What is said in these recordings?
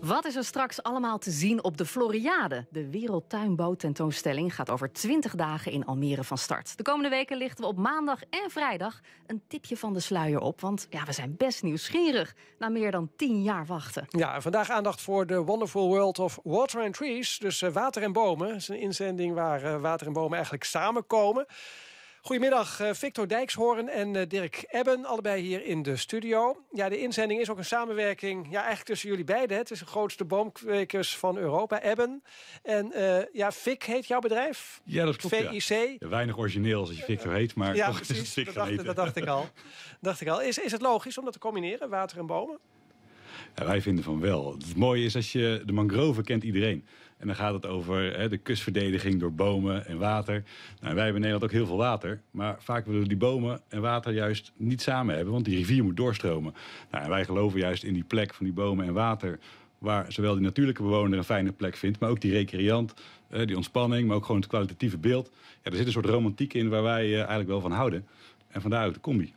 Wat is er straks allemaal te zien op de Floriade? De Wereldtuinboottentoonstelling gaat over 20 dagen in Almere van start. De komende weken lichten we op maandag en vrijdag een tipje van de sluier op. Want ja, we zijn best nieuwsgierig na meer dan 10 jaar wachten. Ja, en vandaag aandacht voor de Wonderful World of Water and Trees. Dus water en bomen. Het is een inzending waar water en bomen eigenlijk samenkomen. Goedemiddag, Victor Dijkshoorn en Dirk Ebben, allebei hier in de studio. Ja, de inzending is ook een samenwerking eigenlijk tussen jullie beiden. Het is de grootste boomkwekers van Europa, Ebben. En Vic heet jouw bedrijf? Ja, dat klopt. VIC. Ja, weinig origineel als je Victor heet, maar ja, toch precies, is het Vic dat dacht ik al. Is het logisch om dat te combineren, water en bomen? Ja, wij vinden van wel. Het mooie is als je de mangrove kent iedereen. En dan gaat het over de kustverdediging door bomen en water. Nou, wij hebben in Nederland ook heel veel water. Maar vaak willen we die bomen en water juist niet samen hebben. Want die rivier moet doorstromen. Nou, en wij geloven juist in die plek van die bomen en water. Waar zowel die natuurlijke bewoner een fijne plek vindt. Maar ook die recreant, die ontspanning. Maar ook gewoon het kwalitatieve beeld. Ja, er zit een soort romantiek in waar wij eigenlijk wel van houden. En vandaar ook de combi.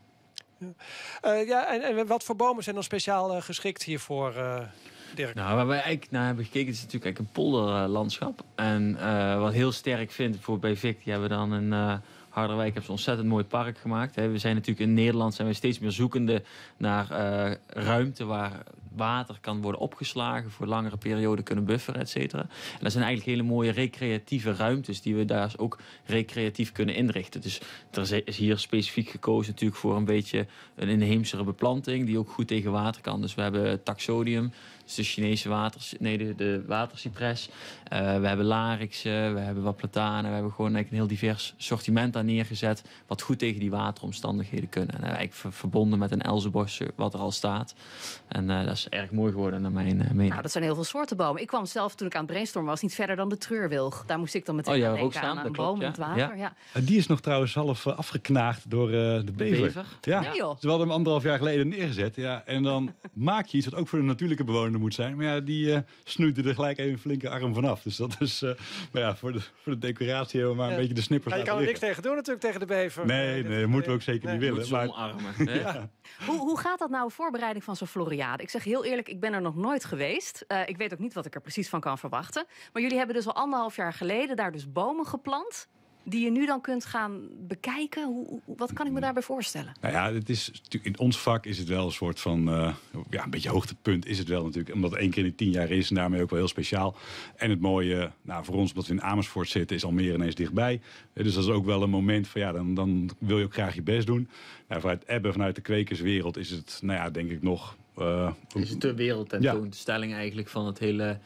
En wat voor bomen zijn dan speciaal geschikt hiervoor, Dirk? Nou, waar wij eigenlijk naar hebben gekeken, is natuurlijk een polderlandschap. En wat heel sterk vind, bijvoorbeeld bij Vic, die hebben dan in Harderwijk hebben ze een ontzettend mooi park gemaakt. We zijn natuurlijk in Nederland zijn we steeds meer zoekende naar ruimte waar water kan worden opgeslagen, voor langere perioden kunnen bufferen, et cetera. En dat zijn eigenlijk hele mooie recreatieve ruimtes die we daar ook recreatief kunnen inrichten. Dus er is hier specifiek gekozen natuurlijk voor een beetje een inheemsere beplanting die ook goed tegen water kan. Dus we hebben taxodium, dus de Chinese de watercipres. We hebben larixen, we hebben wat platanen. We hebben gewoon eigenlijk een heel divers sortiment daar neergezet wat goed tegen die wateromstandigheden kunnen. En eigenlijk verbonden met een elzenbos wat er al staat. En dat is erg mooi geworden naar mijn mening. Nou, dat zijn heel veel soorten bomen. Ik kwam zelf, toen ik aan het brainstormen was, niet verder dan de treurwilg. Daar moest ik dan meteen aan denken, aan een boom in het water. Ja. Die is nog trouwens half afgeknaagd door de bever. Ja. Nee, joh. Ze hadden hem 1,5 jaar geleden neergezet. Ja. En dan maak je iets wat ook voor de natuurlijke bewoner moet zijn. Maar ja, die snoeide er gelijk even een flinke arm vanaf. Dus dat is voor de decoratie hebben we maar een beetje de snippers je laten kan er liggen. niks tegen doen natuurlijk, tegen de bever. Nee, dat moeten we ook zeker niet willen. Maar omarmen. Ja. Hoe gaat dat nou, voorbereiding van zo'n Floriade? Ik zeg heel eerlijk, ik ben er nog nooit geweest. Ik weet ook niet wat ik er precies van kan verwachten. Maar jullie hebben dus al 1,5 jaar geleden daar dus bomen geplant die je nu dan kunt gaan bekijken. Wat kan ik me daarbij voorstellen? Nou ja, het is, in ons vak is het wel een soort van een beetje hoogtepunt is het wel natuurlijk. Omdat het 1 keer in 10 jaar is en daarmee ook wel heel speciaal. En het mooie, voor ons omdat we in Amersfoort zitten, is Almere ineens dichtbij. Dus dat is ook wel een moment van dan wil je ook graag je best doen. Vanuit Ebben, vanuit de kwekerswereld is het, denk ik nog. Is het de wereldtentoonstelling eigenlijk van het hele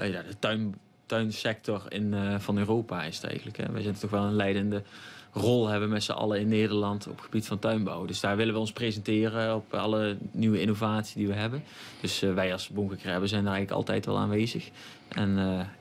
de tuinsector van Europa is het eigenlijk. Hè. Wij zijn toch wel een leidende rol hebben met z'n allen in Nederland op het gebied van tuinbouw. Dus daar willen we ons presenteren op alle nieuwe innovatie die we hebben. Dus wij als boomkweker zijn daar eigenlijk altijd wel aanwezig. En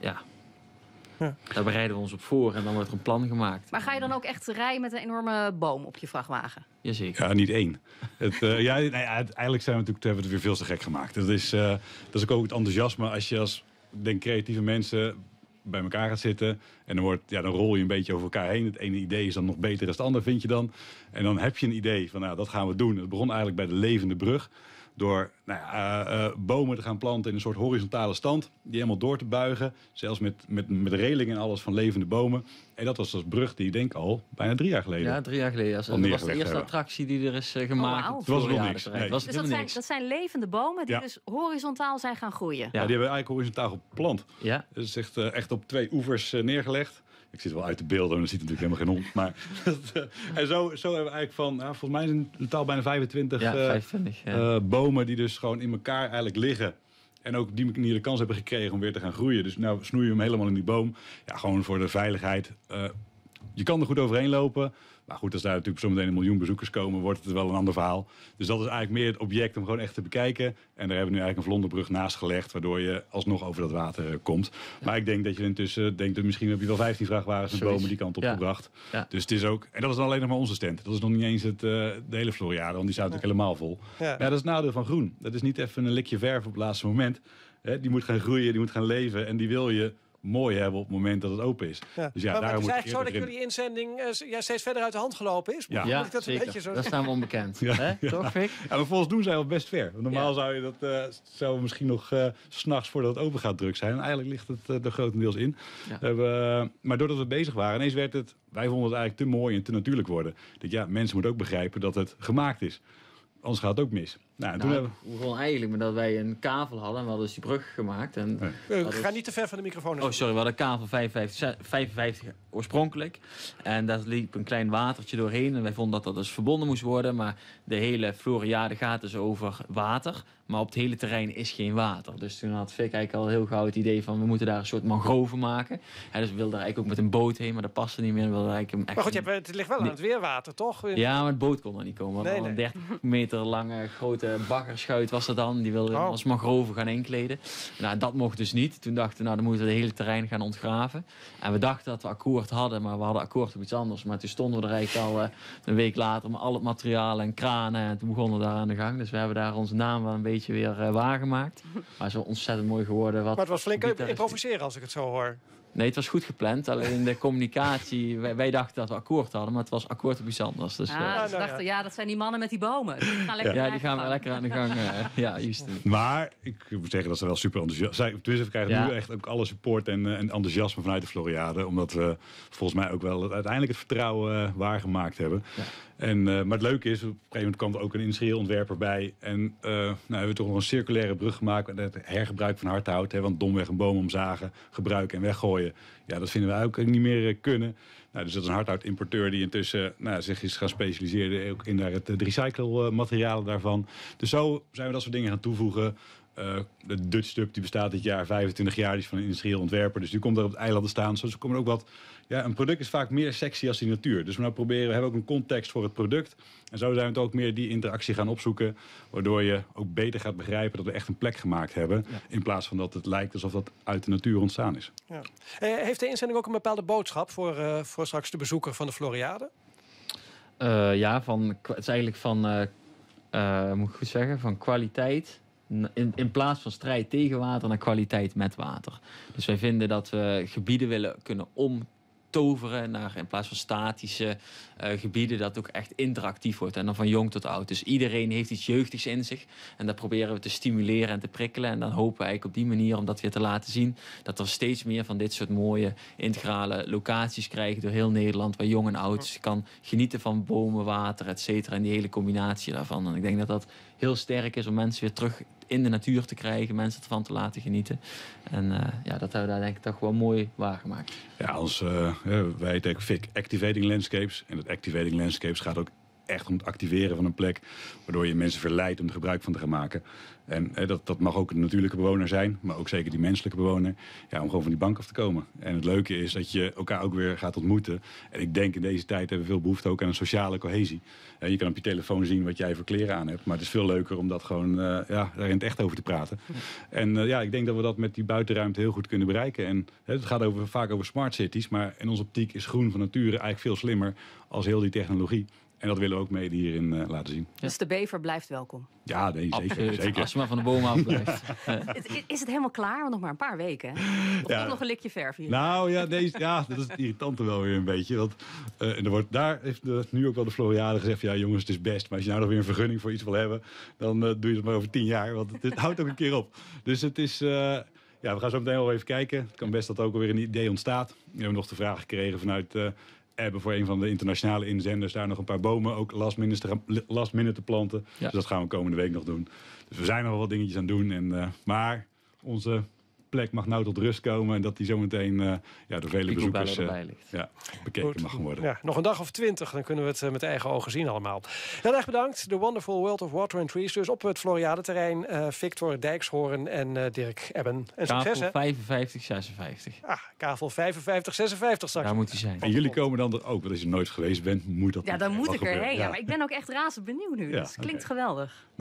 daar bereiden we ons op voor en dan wordt er een plan gemaakt. Maar ga je dan ook echt rijden met een enorme boom op je vrachtwagen? Jazeker. Ja, niet 1. Eigenlijk hebben we het weer veel te gek gemaakt. Dat is ook het enthousiasme als je als creatieve mensen bij elkaar gaat zitten. En dan rol je een beetje over elkaar heen. Het ene idee is dan nog beter dan het andere, vind je dan. En dan heb je een idee van, dat gaan we doen. Het begon eigenlijk bij de levende brug. Door bomen te gaan planten in een soort horizontale stand. Die helemaal door te buigen. Zelfs met relingen en alles van levende bomen. En dat was als brug die, denk ik, al bijna 3 jaar geleden. Ja, 3 jaar geleden. Dat was de eerste attractie die er is gemaakt. Wow. Toen was er nog niks. Nee. Dus dat zijn levende bomen die dus horizontaal zijn gaan groeien? Ja, die hebben we eigenlijk horizontaal geplant. Ja. Dat is echt op 2 oevers neergelegd. Ik zit wel uit de beelden, en dat ziet natuurlijk helemaal geen hond. Maar en zo hebben we eigenlijk van, volgens mij zijn in totaal bijna 25 bomen die dus gewoon in elkaar eigenlijk liggen. En ook op die manier de kans hebben gekregen om weer te gaan groeien. Dus nou snoei je hem helemaal in die boom. Ja, gewoon voor de veiligheid. Je kan er goed overheen lopen. Maar goed, als daar natuurlijk zometeen 1 miljoen bezoekers komen, wordt het wel een ander verhaal. Dus dat is eigenlijk meer het object om gewoon echt te bekijken. En daar hebben we nu eigenlijk een vlonderbrug naast gelegd, waardoor je alsnog over dat water komt. Ja. Maar ik denk dat je intussen denkt dat misschien heb je wel 15 vrachtwagens met bomen die kant op gebracht. Ja. Dus het is ook, en dat is dan alleen nog maar onze stand. Dat is nog niet eens de hele Floriade, want die staat natuurlijk helemaal vol. Ja. Ja, dat is het nadeel van groen. Dat is niet even een likje verf op het laatste moment. Die moet gaan groeien, die moet gaan leven en die wil je mooi hebben op het moment dat het open is. Ja. Dus maar het is eigenlijk zo dat beginnen. jullie inzending steeds verder uit de hand gelopen is? Ja, ik dat zeker. een beetje zo Dat staan we onbekend. Ja. Hè? Toch, Fik? Ja, maar volgens doen zijn we best ver. Normaal zou je dat zou misschien nog 's nachts voordat het open gaat druk zijn. En eigenlijk ligt het er grotendeels in. Ja. Maar doordat we bezig waren, ineens werd het... Wij vonden het eigenlijk te mooi en te natuurlijk worden. Mensen moeten ook begrijpen dat het gemaakt is. Anders gaat het ook mis. Toen we begonnen eigenlijk met dat wij een kavel hadden. En we hadden dus die brug gemaakt. En ga niet te ver van de microfoon. Oh, sorry. We hadden kavel 55 oorspronkelijk. En daar liep een klein watertje doorheen. En wij vonden dat dus verbonden moest worden. Maar de hele Floriade gaat dus over water. Maar op het hele terrein is geen water. Dus toen had Fik eigenlijk al heel gauw het idee van... we moeten daar een soort mangroven maken. Dus we wilden er eigenlijk ook met een boot heen. Maar dat paste niet meer. Maar goed, het ligt wel aan het weerwater, toch? Ja, maar het boot kon er niet komen. Nee. Een 30 meter lange grote baggerschuit was er dan. Die wilde als mangroven gaan inkleden. Dat mocht dus niet. Toen dachten we, dan moeten we het hele terrein gaan ontgraven. En we dachten dat we akkoord hadden. Maar we hadden akkoord op iets anders. Maar toen stonden we er eigenlijk al een week later... met al het materiaal en kranen. En toen begonnen we daar aan de gang. Dus we hebben daar onze naam wel een beetje weer waargemaakt. Maar het is wel ontzettend mooi geworden. Maar het was flink improviseren als ik het zo hoor. Nee, het was goed gepland. Alleen de communicatie... Wij dachten dat we akkoord hadden, maar het was akkoord op iets anders. Dus, ze dachten, dat zijn die mannen met die bomen. Die gaan lekker die gaan lekker aan de gang. Juist. Maar ik moet zeggen dat ze wel super enthousiast zijn. Dus we krijgen nu echt ook alle support en enthousiasme vanuit de Floriade. Omdat we volgens mij ook wel uiteindelijk het vertrouwen waargemaakt hebben. Ja. Maar het leuke is, op een gegeven moment kwam er ook een industrieel ontwerper bij. En hebben we toch nog een circulaire brug gemaakt. Met het hergebruik van hardhout. Want domweg een boom omzagen, gebruiken en weggooien. Ja, dat vinden we ook niet meer kunnen. Dus dat is een hardhoutimporteur die intussen zich is gaan specialiseren ook in het recyclematerialen daarvan. Dus zo zijn we dat soort dingen gaan toevoegen. De Dutch Tub die bestaat dit jaar 25 jaar, die is van een industrieel ontwerper. Dus die komt daar op het eiland te staan. Zo komen er ook wat. Ja, een product is vaak meer sexy als die natuur. Dus we hebben ook een context voor het product. En zo zijn we het ook meer die interactie gaan opzoeken. Waardoor je ook beter gaat begrijpen dat we echt een plek gemaakt hebben. Ja. In plaats van dat het lijkt alsof dat uit de natuur ontstaan is. Ja. Heeft de inzending ook een bepaalde boodschap voor straks de bezoeker van de Floriade? Het is eigenlijk moet ik goed zeggen, van kwaliteit. In plaats van strijd tegen water naar kwaliteit met water. Dus wij vinden dat we gebieden willen kunnen omtoveren naar in plaats van statische gebieden, dat ook echt interactief wordt. En dan van jong tot oud. Dus iedereen heeft iets jeugdigs in zich. En dat proberen we te stimuleren en te prikkelen. En dan hopen we eigenlijk op die manier, om dat weer te laten zien, dat er steeds meer van dit soort mooie integrale locaties krijgen door heel Nederland, waar jong en oud kan genieten van bomen, water, et cetera. En die hele combinatie daarvan. En ik denk dat dat heel sterk is om mensen weer terug in de natuur te krijgen, mensen ervan te laten genieten. En dat hebben we daar denk ik toch wel mooi waargemaakt. Ja, wij heten Fik Activating Landscapes. En dat Activating Landscapes gaat ook echt om het activeren van een plek, waardoor je mensen verleidt om er gebruik van te gaan maken. En dat mag ook een natuurlijke bewoner zijn, maar ook zeker die menselijke bewoner. Ja, om gewoon van die bank af te komen. En het leuke is dat je elkaar ook weer gaat ontmoeten. En ik denk in deze tijd hebben we veel behoefte ook aan een sociale cohesie. Je kan op je telefoon zien wat jij voor kleren aan hebt. Maar het is veel leuker om dat gewoon daar in het echt over te praten. En ik denk dat we dat met die buitenruimte heel goed kunnen bereiken. En het gaat vaak over smart cities. Maar in onze optiek is groen van nature eigenlijk veel slimmer als heel die technologie. En dat willen we ook mede hierin laten zien. Dus de bever blijft welkom? Ja, nee, zeker. Als je maar van de bomen af blijft. Is het helemaal klaar? Want nog maar een paar weken. Of toch nog een likje verf hier? Nou ja, dat is het irritante wel weer een beetje. Want daar heeft nu ook wel de Floriade gezegd, ja jongens, het is best. Maar als je nou nog weer een vergunning voor iets wil hebben, dan doe je het maar over 10 jaar. Want het houdt ook een keer op. Dus het is... we gaan zo meteen wel even kijken. Het kan best dat er ook alweer een idee ontstaat. We hebben nog de vraag gekregen vanuit... hebben voor een van de internationale inzenders daar nog een paar bomen ook last minute te planten. Ja. Dus dat gaan we komende week nog doen. Dus we zijn nog wel wat dingetjes aan het doen. Maar onze plek mag nou tot rust komen en dat die zometeen door vele bezoekers bekeken mag worden. Ja, nog een dag of 20, dan kunnen we het met eigen ogen zien allemaal. Heel erg bedankt. The Wonderful World of Water and Trees. Dus op het Floriade-terrein. Victor Dijkshoorn en Dirk Ebben. En succes, hè? 55-56. Kavel 55-56 straks. Daar moet hij zijn. En jullie komen dan er ook, want als je nooit geweest bent, moet dat. Ja, dan moet ik erheen. Ja, maar ik ben ook echt razend benieuwd nu. Dus het klinkt geweldig.